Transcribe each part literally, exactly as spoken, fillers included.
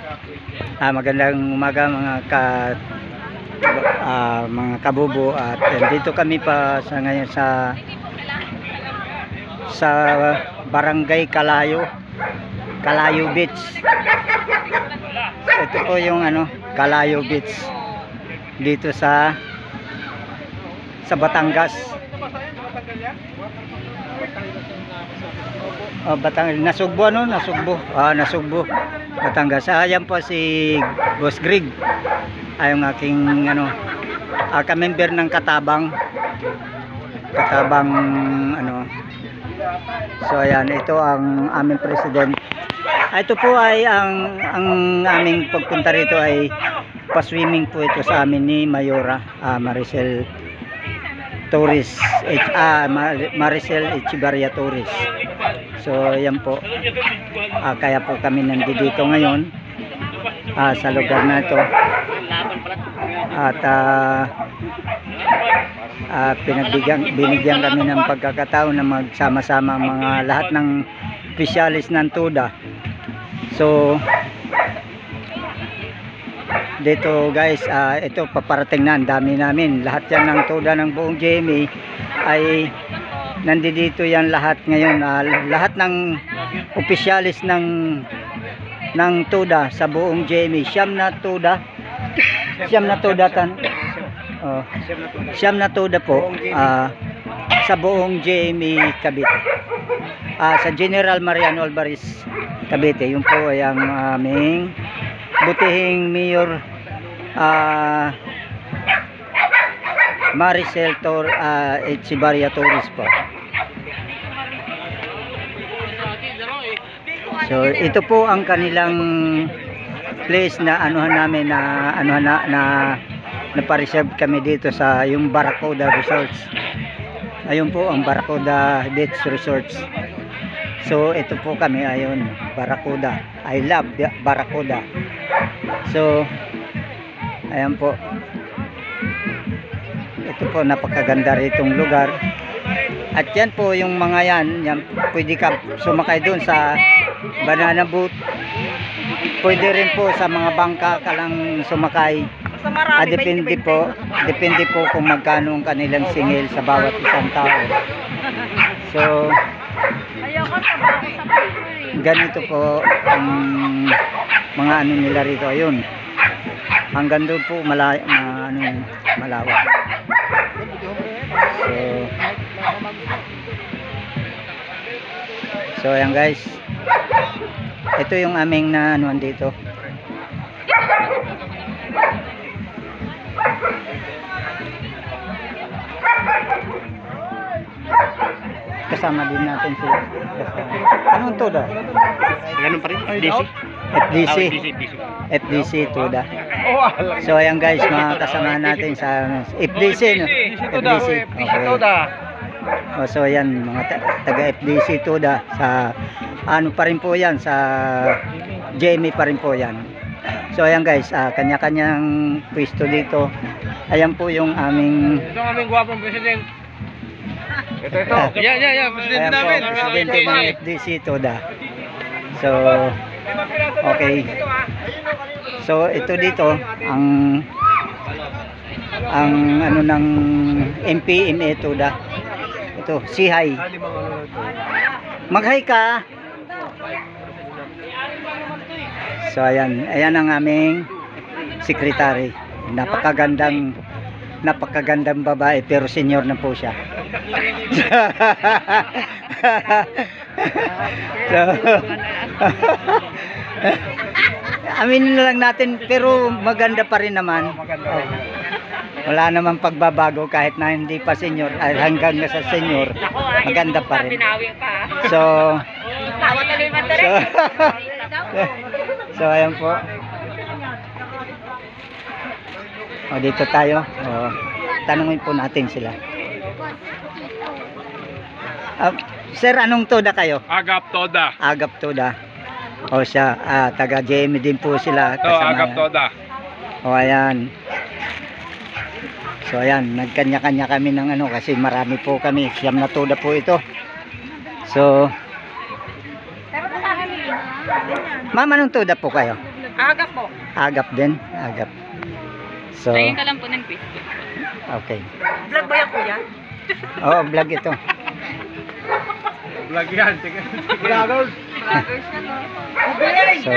Ah, magandang umaga mga ka ah, mga kabubo, at dito kami pa sa ngayon sa sa Barangay Kalayo, Kalayo Beach. So, ito po yung ano, Kalayo Beach dito sa sa Batangas. Oh, Batang Nasugbo ano, Nasugbo. Ah, Nasugbo. Batangas. Ah, yan po si Boss Greg. Ay yung aking ano, ah, ka-member ng Katabang. Katabang ano. So ayan, ito ang aming president. Ah, ito po ay ang ang aming pagpunta rito ay pa-swimming po ito sa amin ni Mayora, ah, Maricel Torres, H, ah, Maricel Echevarria Torres. So yan po, ah, kaya po kami nandito ngayon ah, sa lugar na ito, at ah, ah, pinagbigyan, binigyan kami ng pagkakataon na magsama-sama mga lahat ng opisyalis ng TUDA. So dito guys, uh, ito paparating na, ang dami namin, lahat yan ng TUDA ng buong J M A ay nandito yan lahat ngayon. Uh, lahat ng opisyalis ng ng TUDA sa buong J M A, siyam na TUDA, siyam na TUDA tan oh, siyam na TUDA po uh, sa buong J M A Cavite, uh, sa General Mariano Alvarez Cavite. Yun po ay ang aming butihing Mayor uh, Maricel Tor uh, Echevarria Torres po. So ito po ang kanilang place na anuhan namin, na anuhan na, na napa-reserve kami dito sa yung Barracuda Resorts. Ayun po ang Barracuda Beach Resorts. So ito po kami, ayun, Barracuda. I love Barracuda. So ayan po, ito po, napakaganda ritong lugar. At yan po yung mga yan, yan pwede ka sumakay doon sa banana boat, pwede rin po sa mga bangka ka lang sumakay. Ah, depende po, depende po kung magkano ang kanilang singil sa bawat isang tao. So ganito po ang mga ano nila rito. Ayun, hanggang doon po malay, ma, ano, malawak. So So ayan guys, ito yung aming na anuan dito. Kasama din natin si anong TUDA? Ganun pa rin? F D C? F D C. F D C TUDA. So ayan guys, mga kasama natin sa F D C, no? F D C. Okay. Oh, so ayan, mga taga F D C TUDA, sa ano pa rin po yan, sa J M A pa rin po yan. So ayan guys, uh, kanya-kanyang pwesto dito. Ayan po yung aming ito ang aming gwapong president. Ito, ito. Uh, Yan, yan, yan. Presidente namin. Presidente ng F D C TUDA. So okay. So ito dito ang ang ano ng M P M A TUDA. Ito, si hi. Mag-hi ka. So ayan, ayan ang aming secretary. Napakagandang napakagandang babae, pero senior na po siya. So, aminin na lang natin, pero maganda pa rin naman. Oh. Wala namang pagbabago kahit na hindi pa senior, ay hanggang sa senior, maganda pa rin. So, so, so ayan po. O, dito tayo. O, tanungin po natin sila. Uh, sir, anong TUDA kayo? Agap TUDA. Agap TUDA. O siya, ah, taga J M A din po sila. Ito, Agap TUDA. O ayan. So ayan, nagkanya-kanya kami ng ano, kasi marami po kami. Siyam na TUDA po ito. So, ma'am, anong TUDA po kayo? Agap po. Agap din, agap. So, Tingin ka lang po ng quiz. okay. Vlog ba yan, kuya? Oo, vlog ito. Vlog yan. Sige. Vloggers na to. So,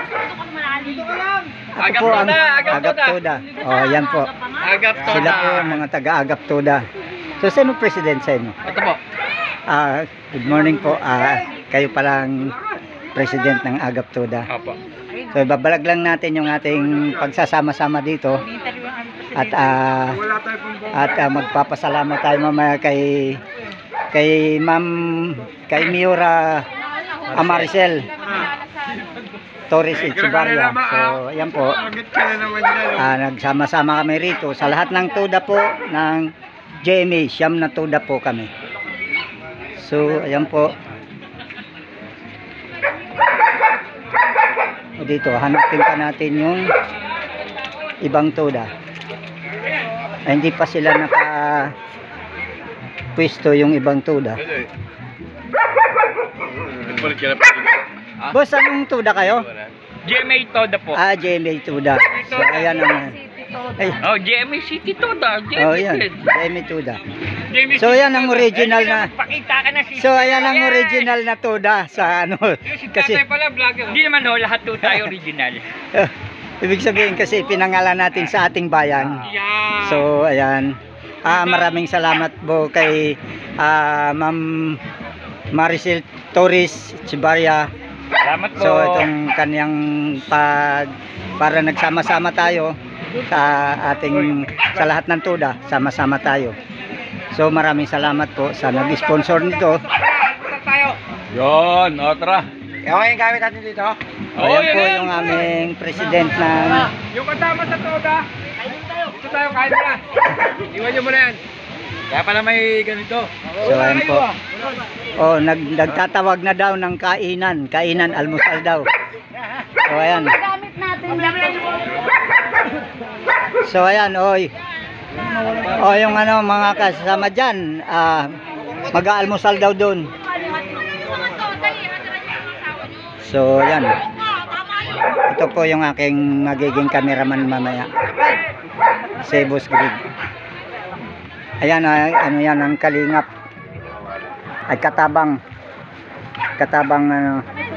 ako Agap po ang Toda, Agap Agap Toda. Toda. Oh, yan po. Agap Toda. Sila po ang mga taga-Agap Toda. So, sino president sa inyo? Ito po. Ah, good morning po. Ah, kayo palang president ng Agap Toda. Apo. So, babalag lang natin yung ating pagsasama-sama dito. At ah, at ah, magpapasalamat tayo mamaya kay kay Ma'am kay Miura Amaricel Torres Echevarria. So, ayan po. Ah, nagsama-sama kami rito sa lahat ng Toda po ng J M A. Siyam na Toda po kami. So, ayan po. O dito, hanapin pa natin yung ibang Toda. Ay, hindi pa sila naka pwesto yung ibang Toda. Boss, anong Toda kayo? G M A Toda po. Ah, J M A Toda. So, ayan ang... Ay, Oh, G M A City Toda. G M A oh, yan. City. J M A Toda. G M A So, City yan ang Toda. original na... Pakita ka na si So, ayan ang original na Toda sa ano. Kasi, pala vlogger. Hindi naman ho, lahat po tayo original. eh, ibig sabihin kasi pinangalan natin sa ating bayan. Yeah. So, ayan. Ah, maraming salamat po kay ah, Ma'am Maricel Torres Echevarria. Salamat po. So, itong kanyang pag para nagsama-sama tayo sa ating sa lahat ng Toda, sama-sama tayo. So, maraming salamat po sa nag-sponsor nito. Yon, otra. Okay, yung gamit natin dito. Ayan po yung aming president ng Yung kasama sa Toda. Ito tayo, kain na. Iwan nyo muna yan. Kaya pala may ganito. So, ayan po. Oh, nag, nagtatawag na daw ng kainan. Kainan, almusal daw. So, ayan. Gamit natin dito. So, ayan, oy. O, yung ano, mga kasama dyan, ah, mag-aalmusal daw doon. So, ayan. Ito po yung aking magiging cameraman mamaya. Si Boss Greg. Ayan, ay, ano yan, ang kalingap. Ay, katabang. Katabang, ano.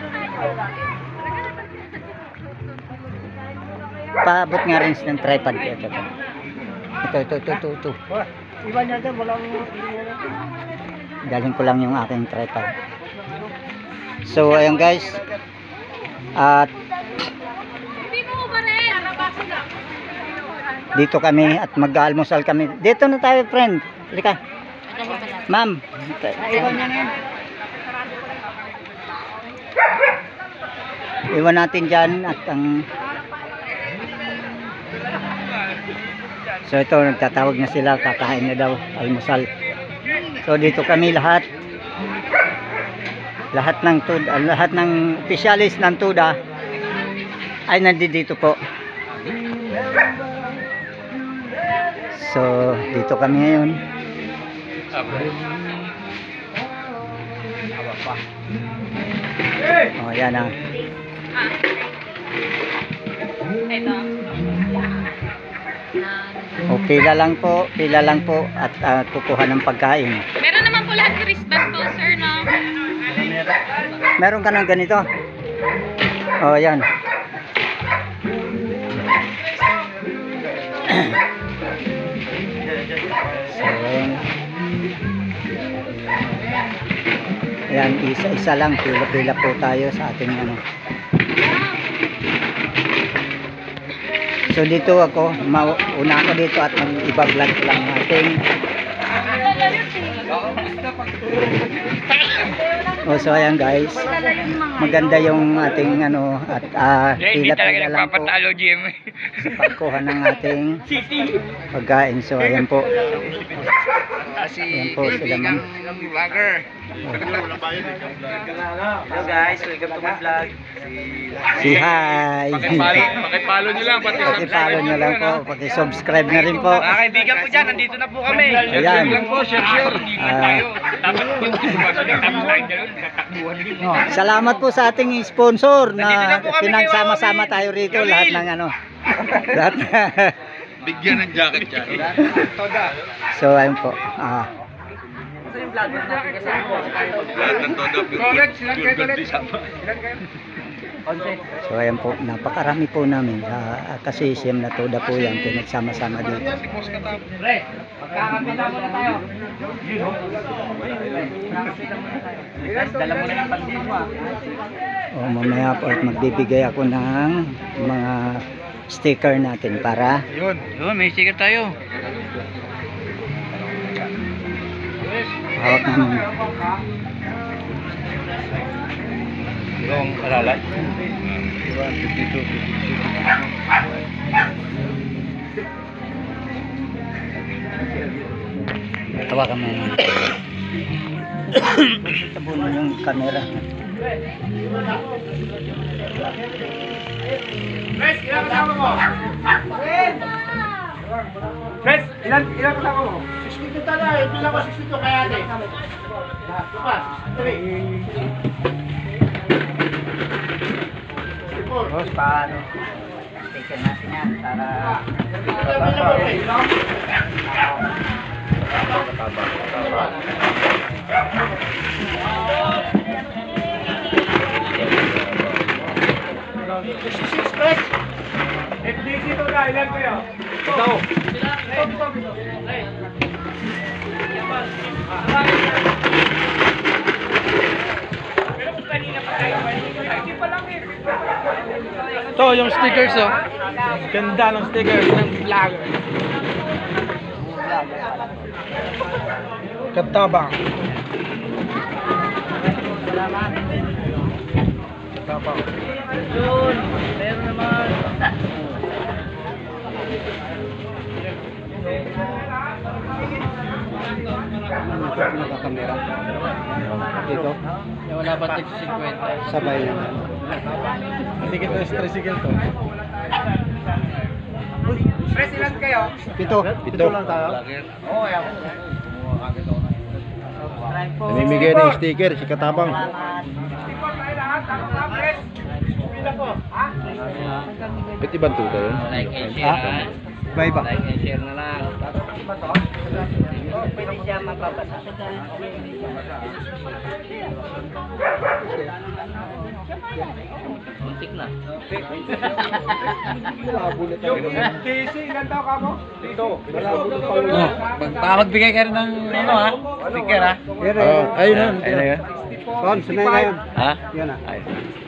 Paabot nga rin ng tripod. Ito, ito. Ito, ito, ito, ito, ito. Galing ko lang yung aking tripod. So, ayan guys. At dito kami at mag-almusal kami. Dito na tayo, friend. Halika. Ma'am. Iwan natin dyan at ang... So, ito, nagtatawag na sila. Kakain na daw. Almusal. So, dito kami lahat. Lahat ng Toda, lahat ng opisyalis ng Toda ay nandito po. So, dito kami ngayon. Oh, yan ah. O, pila lang po, pila lang po at uh, kukuha ng pagkain. Meron naman po lahat wristband po, sir, no? Meron ka ng ganito? Oh, yan. So, yan, isa-isa lang. Pila-pila po tayo sa ating ano. So, dito ako, mauna ako dito at mag-iba-vlog lang natin. Oh, so ayan guys, maganda yung ating ano at uh, Hindi talaga pila-pila lang po nagpapatalo G M A. sa pagkuha ng ating pagkain. So ayan po, ayan po sila ma'am. Vlogger. Hello guys, welcome to my vlog. Si hi. Pakipalo, pakipalo nyo lang, pati Pakipalo nyo lang po, pakisubscribe na rin po. Mga kaibigan po dyan, nandito na po kami. Ayan. Share lang po, share, share. Ah, Dapat yung takbuhan din. Salamat po sa ating sponsor Nandito na na po kami pinagsama-sama kay Wawi. tayo rito. Kamil. Lahat ng ano. Lahat na. Bigyan ng jacket yan. Toda. So, ayun po. Ah. Lahat ng todo, Correct, silang kayo pure gold ulit. disama. Ilan kayo? So, ayan po. Napakarami po namin. Ah, kasi siyem na toda po yan. Pinagsama-sama dito. Si boss ka tao. Pre, magkakapita muna tayo. Dala mo na yung pandin mo ah. O, mamaya po at magbibigay ako ng mga sticker natin para Yun. Yun, may sticker tayo. hawak namin. Yung alalay. Tawagan mo naman. Tabunan yung camera. Pres, ilan kasama mo? Pres, ilan, ilan kasama mo? sixty-two tala, bilang ko sixty-two kaya ate. Tupas, three. Boss, paano? Sticker natin yan para sixty-six press. F D C to na, ilan kayo? Ito. Ito, ito, Pero kung kanina pa tayo, hindi pa lang eh. Ito yung stickers oh. Ganda ng stickers ng vlogger. Katabang. Katabang. Yun, meron naman. nakakamera. Dito, Wala ba tig fifty? sabay lang. Ticket na tricycle to. Pres, ilan kayo? Pito. Ito lang tayo. Oo, yan. Namimigay ng sticker si Katabang. Sticker tayo lahat. Tama ka, Pres. Pila po. Ha? Ba't ibang tuta yun? Like and share ha. Bye ba? Like and share na lang. Oh, pwede siya mapapasa. Muntik na. Yung F D C, ilan daw ka mo? Dito. Oh, magpapagbigay ka rin ng ano ha? Sticker ha? Oh, ayun na. Ayun na yun. Son, sunay na yun. Ha? Yan na. Ayun.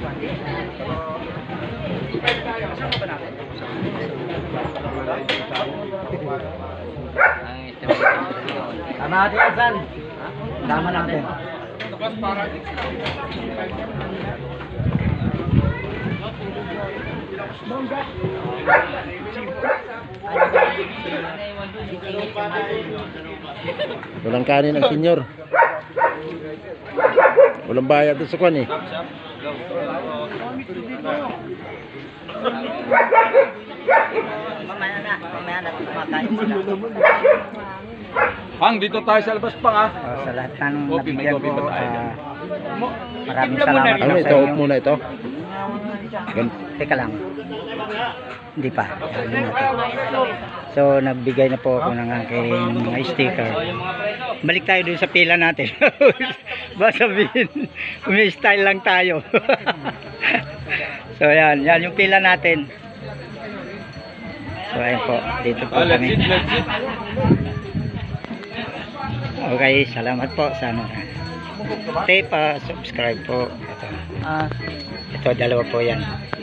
Ang estimate. Tama natin yan, San. Tama natin. Walang kanin ang senyor. Walang bayad doon sa kwan eh. Mamaya na, mamaya na kumakain sila. Hang, dito tayo sa labas pa nga. Oh, sa lahat ng Coffee, may nabigyan coffee ko, ba tayo dyan? ah, maraming salamat Ano po ito? sa Off inyo. muna ito. Gan Teka lang. Hindi pa. Ano na to. So, nagbigay na po ako ng aking mga sticker. Balik tayo dun sa pila natin. Baka sabihin, may style lang tayo. So, yan. Yan yung pila natin. So, ayun po. Dito po Ah, let's kami. sit, let's sit. Okay, salamat po sa ano. Tape, pa subscribe po. Ito. Ah, ito dalawa po 'yan.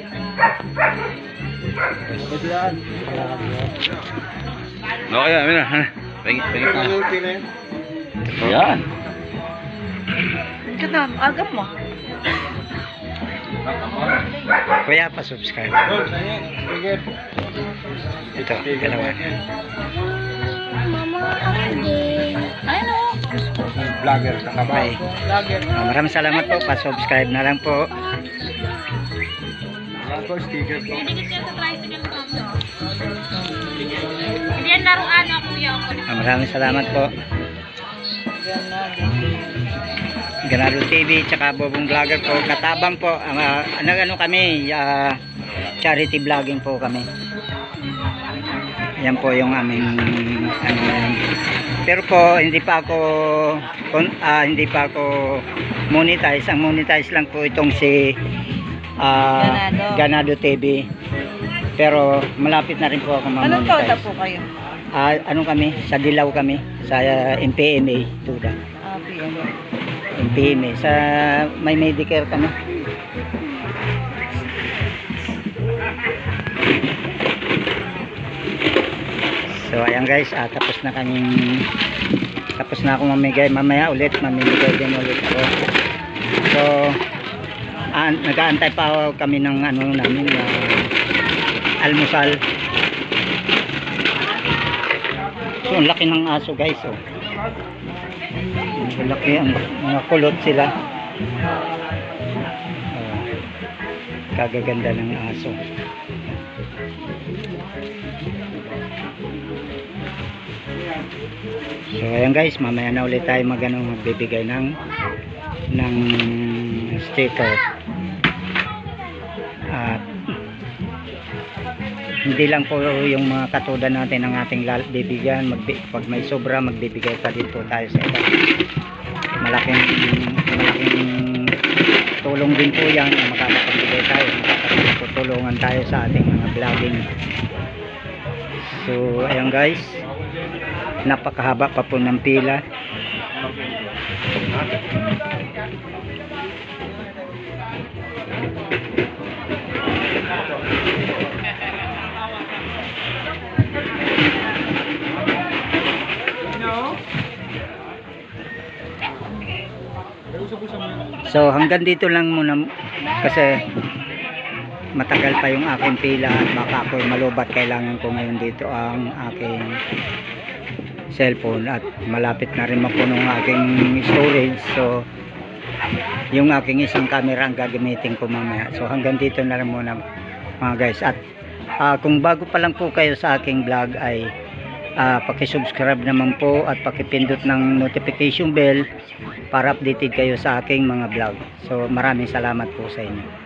Okay, amin na. Pengit, pengit na. Yan. Kadam, agam mo. Kuya, pa subscribe. Ito, dalawa. Mama, ayun o. Vlogger ka ba? Uh, maraming salamat po. Pa-subscribe na lang po. Didikit siya sa tricycle ko. Hindi yan laruan ako kuya. Uh, maraming salamat po. Ganado T V, tsaka Bobong Vlogger po, Katabang po, uh, ano, ano kami, uh, charity vlogging po kami. Yan po yung aming ano yan. Pero po hindi pa ako kon- ah, hindi pa ako monetize. Ang monetize lang po itong si ah, Ganado. Ganado T V. Pero malapit na rin po ako Anong toda ma-monetize. po kayo? Ah, ano kami? Sa Dilaw kami, sa uh, M P M A Tuda. Ah, P M. M P M A sa may Medicare kami. So ayan guys, ah, tapos na kaming tapos na ako mamigay, mamaya ulit mamimigay din ulit ako. So ah, nag-aantay pa kami ng ano namin na almusal. So ang laki ng aso guys, oh. Ang laki, ang mga kulot sila. Oh, kagaganda ng aso. So ayan guys, mamaya na ulit tayo magano magbibigay ng ng sticker. At hindi lang po yung mga katuda natin ang ating lal- bibigyan, magbi pag may sobra magbibigay pa din po tayo sa iba. Malaking malaking tulong din po yan na makakapagbigay tayo, makakatulungan tayo sa ating mga vlogging. So ayan guys, napakahaba pa po ng pila. So hanggang dito lang muna kasi matagal pa yung aking pila at baka ako malubat. Kailangan ko ngayon dito ang aking cellphone at malapit na rin mapuno ang aking storage. So yung aking isang camera ang gagamitin ko mamaya. So hanggang dito na lang muna mga guys. At uh, kung bago pa lang po kayo sa aking vlog ay uh, paki-subscribe naman po at paki-pindot ng notification bell para updated kayo sa aking mga vlog. So maraming salamat po sa inyo.